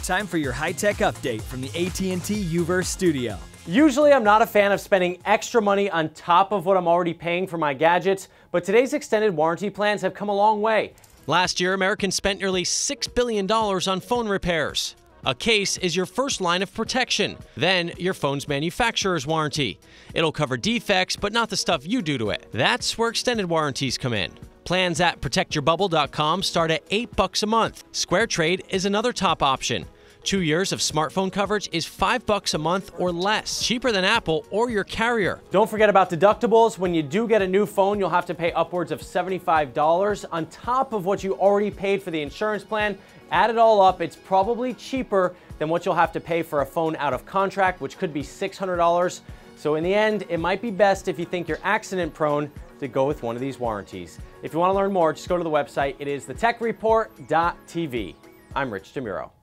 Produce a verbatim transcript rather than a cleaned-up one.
Time for your high-tech update from the A T and T U-verse studio. Usually I'm not a fan of spending extra money on top of what I'm already paying for my gadgets, but today's extended warranty plans have come a long way. Last year, Americans spent nearly six billion dollars on phone repairs. A case is your first line of protection, then your phone's manufacturer's warranty. It'll cover defects, but not the stuff you do to it. That's where extended warranties come in. Plans at protect your bubble dot com start at eight bucks a month. SquareTrade is another top option. Two years of smartphone coverage is five bucks a month or less, cheaper than Apple or your carrier. Don't forget about deductibles. When you do get a new phone, you'll have to pay upwards of seventy-five dollars on top of what you already paid for the insurance plan. Add it all up, it's probably cheaper than what you'll have to pay for a phone out of contract, which could be six hundred dollars. So in the end, it might be best if you think you're accident prone to go with one of these warranties. If you want to learn more, just go to the website. It is the tech report dot t v. I'm Rich DeMuro.